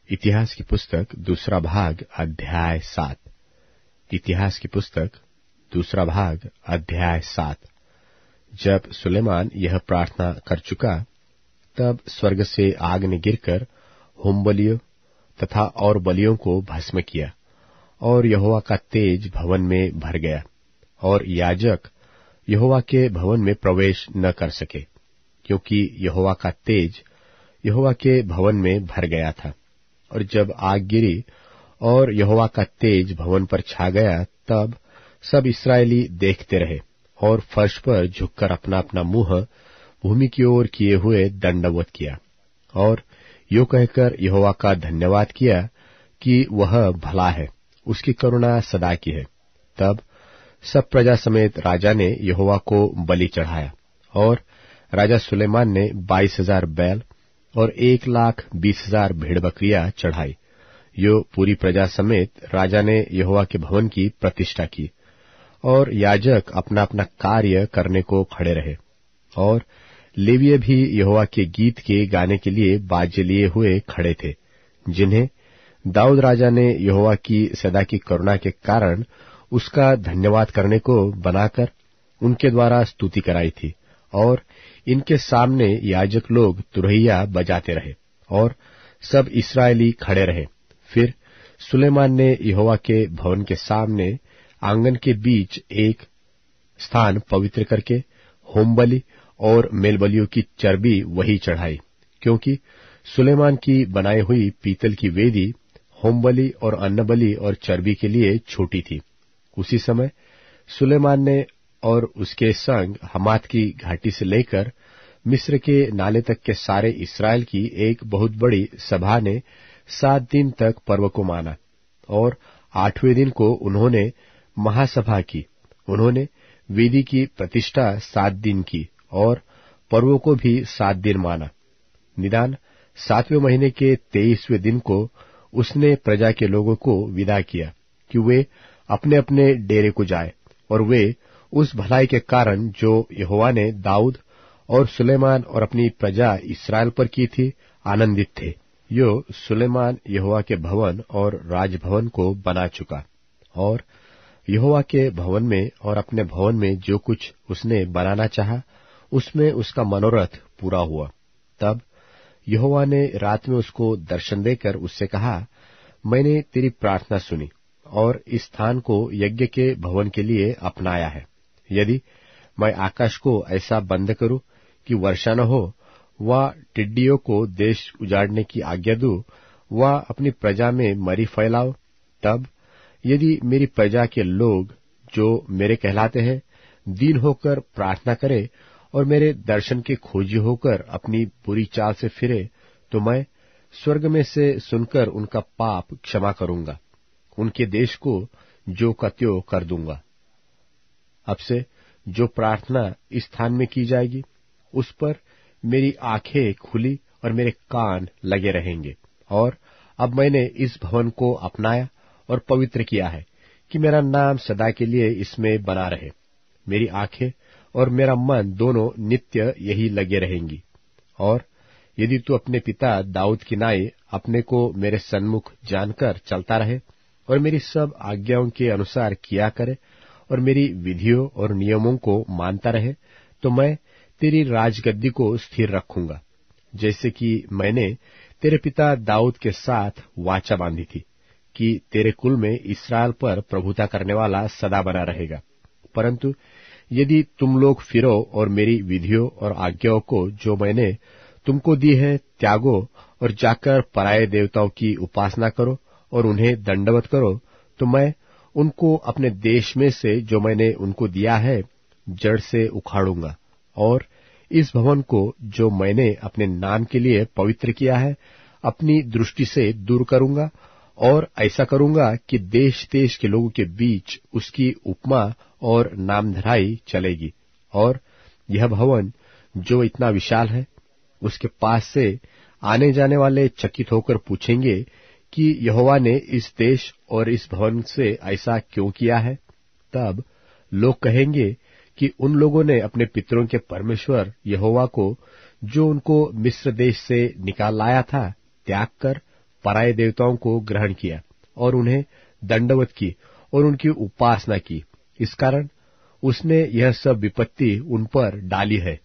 इतिहास की पुस्तक दूसरा भाग अध्याय 7। इतिहास की पुस्तक दूसरा भाग अध्याय 7। जब सुलेमान यह प्रार्थना कर चुका, तब स्वर्ग से आग ने गिरकर होम बलियों तथा और बलियों को भस्म किया, और यहोवा का तेज भवन में भर गया, और याजक यहोवा के भवन में प्रवेश न कर सके, क्योंकि यहोवा का तेज यहोवा के भवन में भर गया था। और जब आग गिरी और यहोवा का तेज भवन पर छा गया, तब सब इस्राएली देखते रहे और फर्श पर झुककर अपना अपना मुंह भूमि की ओर किए हुए दंडवत किया, और यो कहकर यहोवा का धन्यवाद किया कि वह भला है, उसकी करुणा सदा की है। तब सब प्रजा समेत राजा ने यहोवा को बलि चढ़ाया, और राजा सुलेमान ने 22,000 बैल और 1,20,000 भेड़ बकरियां चढ़ाई। यो पूरी प्रजा समेत राजा ने यहोवा के भवन की प्रतिष्ठा की, और याजक अपना अपना कार्य करने को खड़े रहे, और लेवीय भी यहोवा के गीत के गाने के लिए बाजे लिए हुए खड़े थे, जिन्हें दाऊद राजा ने यहोवा की सदा की करुणा के कारण उसका धन्यवाद करने को बनाकर उनके द्वारा स्तुति कराई थी। और इनके सामने याजक लोग तुरहिया बजाते रहे, और सब इस्राएली खड़े रहे। फिर सुलेमान ने यहोवा के भवन के सामने आंगन के बीच एक स्थान पवित्र करके होमबलि और मेलबलियों की चर्बी वही चढ़ाई, क्योंकि सुलेमान की बनाई हुई पीतल की वेदी होमबलि और अन्नबलि और चर्बी के लिए छोटी थी। उसी समय सुलेमान ने और उसके संग हमात की घाटी से लेकर मिस्र के नाले तक के सारे इस्राएल की एक बहुत बड़ी सभा ने 7 दिन तक पर्व को माना, और 8वें दिन को उन्होंने महासभा की। उन्होंने वेदी की प्रतिष्ठा 7 दिन की, और पर्वों को भी 7 दिन माना। निदान 7वें महीने के 23वें दिन को उसने प्रजा के लोगों को विदा किया कि वे अपने अपने डेरे को जाए, और वे उस भलाई के कारण जो यहोवा ने दाऊद और सुलेमान और अपनी प्रजा इस्राएल पर की थी, आनंदित थे। यो सुलेमान यहोवा के भवन और राजभवन को बना चुका, और यहोवा के भवन में और अपने भवन में जो कुछ उसने बनाना चाहा, उसमें उसका मनोरथ पूरा हुआ। तब यहोवा ने रात में उसको दर्शन देकर उससे कहा, मैंने तेरी प्रार्थना सुनी और इस स्थान को यज्ञ के भवन के लिए अपनाया है। यदि मैं आकाश को ऐसा बंद करूं कि वर्षा न हो, व टिड्डियों को देश उजाड़ने की आज्ञा दूं, व अपनी प्रजा में मरी फैलाओ, तब यदि मेरी प्रजा के लोग जो मेरे कहलाते हैं दीन होकर प्रार्थना करे और मेरे दर्शन के खोजी होकर अपनी बुरी चाल से फिरे, तो मैं स्वर्ग में से सुनकर उनका पाप क्षमा करूंगा, उनके देश को जो का त्यों कर दूंगा। अब से जो प्रार्थना इस स्थान में की जाएगी, उस पर मेरी आंखें खुली और मेरे कान लगे रहेंगे। और अब मैंने इस भवन को अपनाया और पवित्र किया है कि मेरा नाम सदा के लिए इसमें बना रहे। मेरी आंखें और मेरा मन दोनों नित्य यही लगे रहेंगी। और यदि तू अपने पिता दाऊद की नाई अपने को मेरे सन्मुख जानकर चलता रहे और मेरी सब आज्ञाओं के अनुसार किया करे और मेरी विधियों और नियमों को मानता रहे, तो मैं तेरी राजगद्दी को स्थिर रखूंगा, जैसे कि मैंने तेरे पिता दाऊद के साथ वाचा बांधी थी कि तेरे कुल में इस्राएल पर प्रभुता करने वाला सदा बना रहेगा। परंतु यदि तुम लोग फिरो और मेरी विधियों और आज्ञाओं को जो मैंने तुमको दी है त्यागो और जाकर पराये देवताओं की उपासना करो और उन्हें दंडवत करो, तो मैं उनको अपने देश में से जो मैंने उनको दिया है जड़ से उखाड़ूंगा, और इस भवन को जो मैंने अपने नाम के लिए पवित्र किया है अपनी दृष्टि से दूर करूंगा, और ऐसा करूंगा कि देश देश के लोगों के बीच उसकी उपमा और नामधराई चलेगी। और यह भवन जो इतना विशाल है, उसके पास से आने जाने वाले चकित होकर पूछेंगे कि यहोवा ने इस देश और इस भवन से ऐसा क्यों किया है। तब लोग कहेंगे कि उन लोगों ने अपने पितरों के परमेश्वर यहोवा को, जो उनको मिस्र देश से निकाल लाया था, त्याग कर पराये देवताओं को ग्रहण किया और उन्हें दंडवत की और उनकी उपासना की। इस कारण उसने यह सब विपत्ति उन पर डाली है।